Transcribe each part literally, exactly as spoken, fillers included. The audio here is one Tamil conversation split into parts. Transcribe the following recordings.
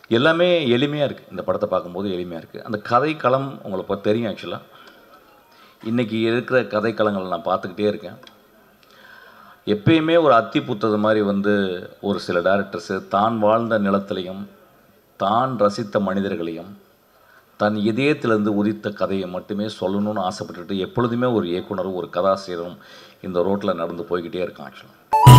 எல்லாமே எளிமையாக இருக்குது. இந்த படத்தை பார்க்கும்போது எளிமையாக இருக்குது. அந்த கதைக்களம் உங்களுக்கு இப்போ தெரியும். ஆக்சுவலாக இன்றைக்கி இருக்கிற கதைக்களங்களை நான் பார்த்துக்கிட்டே இருக்கேன். எப்பயுமே ஒரு அத்தி பூத்தது மாதிரி வந்து ஒரு சில டைரக்டர்ஸு தான் வாழ்ந்த நிலத்திலையும் தான் ரசித்த மனிதர்களையும் தன் இதயத்திலேருந்து உதித்த கதையை மட்டுமே சொல்லணும்னு ஆசைப்பட்டுட்டு எப்பொழுதுமே ஒரு இயக்குனரும் ஒரு கதாசிரியரும் இந்த ரோட்டில் நடந்து போய்கிட்டே இருக்கான். ஆக்சுவலாக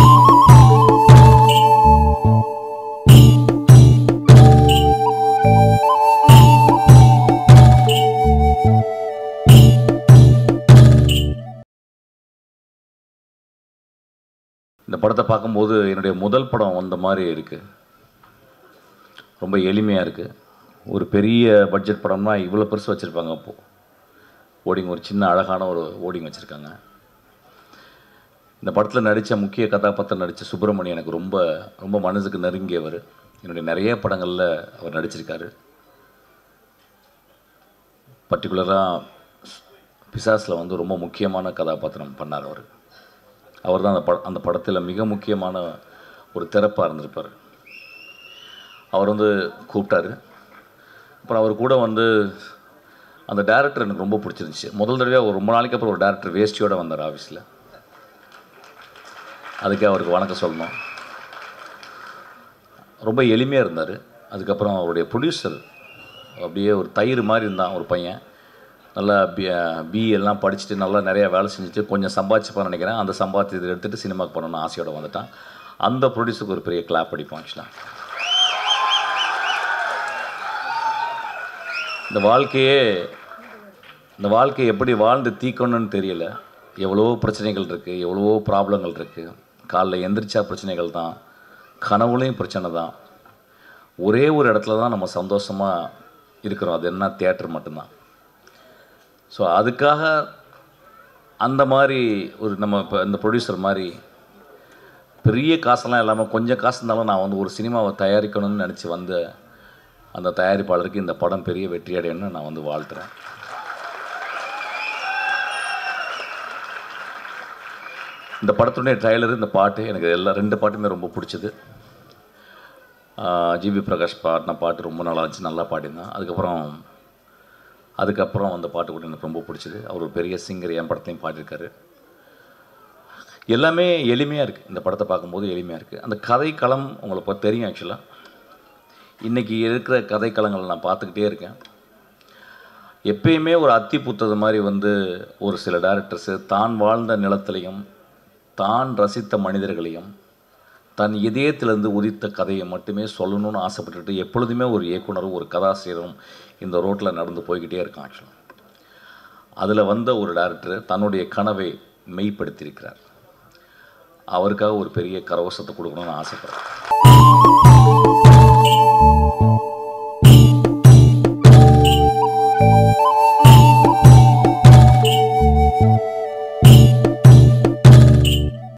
இந்த படத்தை பார்க்கும்போது என்னுடைய முதல் படம் வந்த மாதிரி இருக்குது. ரொம்ப எளிமையாக இருக்குது. ஒரு பெரிய பட்ஜெட் படம்னா இவ்வளோ பெருசு வச்சுருப்பாங்க. அப்போது ஓடிங் ஒரு சின்ன அழகான ஒரு ஓடிங் வச்சுருக்காங்க. இந்த படத்தில் நடித்த முக்கிய கதாபாத்திரம் நடித்த சுப்பிரமணியம் எனக்கு ரொம்ப ரொம்ப மனதுக்கு நெருங்கியவர். என்னுடைய நிறைய படங்களில் அவர் நடிச்சிருக்காரு. பர்டிகுலராக பிசாஸில் வந்து ரொம்ப முக்கியமான கதாபாத்திரம் பண்ணார் அவர். அவர் தான் அந்த பட அந்த படத்தில் மிக முக்கியமான ஒரு திறப்பாக இருந்திருப்பார். அவர் வந்து கூப்பிட்டாரு. அப்புறம் அவர் கூட வந்து அந்த டேரக்டர் எனக்கு ரொம்ப பிடிச்சிருந்துச்சு. முதல் தடவையாக ஒரு ரொம்ப நாளைக்கு அப்புறம் ஒரு டேரக்டர் வேஷ்டியோடு வந்தார் ஆஃபீஸில். அதுக்கே அவருக்கு வணக்கம் சொல்லணும். ரொம்ப எளிமையாக இருந்தார். அதுக்கப்புறம் அவருடைய ப்ரொடியூசர் அப்படியே ஒரு தயிர் மாதிரி இருந்தான். ஒரு பையன் நல்லா பி பி எல்லாம் படிச்சுட்டு நல்லா நிறையா வேலை செஞ்சுட்டு கொஞ்சம் சம்பாதிச்சுப்பான்னு நினைக்கிறேன். அந்த சம்பாதிச்சதை எடுத்துகிட்டு சினிமாவுக்கு பண்ணணும்னு ஆசையோடு வந்துட்டான். அந்த ப்ரொடியூசருக்கு ஒரு பெரிய கிளாப் அடிப்போம். ஆக்சுவலாக இந்த வாழ்க்கையே இந்த வாழ்க்கையை எப்படி வாழ்ந்து தீக்கணும்னு தெரியல. எவ்வளோ பிரச்சனைகள் இருக்குது, எவ்வளவோ ப்ராப்ளங்கள் இருக்குது. காலைல எந்திரிச்சா பிரச்சனைகள் தான், கனவுலையும் பிரச்சனை தான். ஒரே ஒரு இடத்துல தான் நம்ம சந்தோஷமாக இருக்கிறோம். அது என்ன? தியேட்டர் மட்டும்தான். ஸோ அதுக்காக அந்த மாதிரி ஒரு நம்ம இப்போ இந்த ப்ரொடியூசர் மாதிரி பெரிய காசெல்லாம் இல்லாமல் கொஞ்சம் காசு இருந்தாலும் நான் வந்து ஒரு சினிமாவை தயாரிக்கணும்னு நினச்சி வந்த அந்த தயாரிப்பாளருக்கு இந்த படம் பெரிய வெற்றி அடையணும்னு நான் வந்து வாழ்த்துறேன். இந்த படத்துடைய ட்ரைலரு, இந்த பாட்டு எனக்கு எல்லா ரெண்டு பாட்டுமே ரொம்ப பிடிச்சது. ஜிவி பிரகாஷ் பாடின பாட்டு ரொம்ப நல்லா இருந்துச்சு, நல்லா பாடினான். அதுக்கப்புறம் அதுக்கப்புறம் அந்த பாட்டு கூட எனக்கு ரொம்ப பிடிச்சது. அவர் ஒரு பெரிய சிங்கர், என் படத்தையும் பாடியிருக்காரு. எல்லாமே எளிமையாக இருக்குது. இந்த படத்தை பார்க்கும்போது எளிமையாக இருக்குது. அந்த கதைக்களம் உங்களுக்கு இப்போ தெரியும். ஆக்சுவலாக இன்றைக்கி இருக்கிற கதைக்களங்களை நான் பார்த்துக்கிட்டே இருக்கேன். எப்பயுமே ஒரு அத்தி பூத்தது மாதிரி வந்து ஒரு சில டைரக்டர்ஸு தான் வாழ்ந்த நிலத்திலையும் தான் ரசித்த மனிதர்களையும் தன் இதயத்திலேருந்து உதித்த கதையை மட்டுமே சொல்லணும்னு ஆசைப்பட்டுட்டு எப்பொழுதுமே ஒரு இயக்குனரும் ஒரு கதாசிரியரும் இந்த ரோட்டில் நடந்து போய்கிட்டே இருக்கான். ஆக்சுவலாக அதில் வந்த ஒரு டைரக்டர் தன்னுடைய கனவை மெய்ப்படுத்தியிருக்கிறார். அவருக்காக ஒரு பெரிய கரவசத்தை கொடுக்கணும்னு ஆசைப்படுறேன்.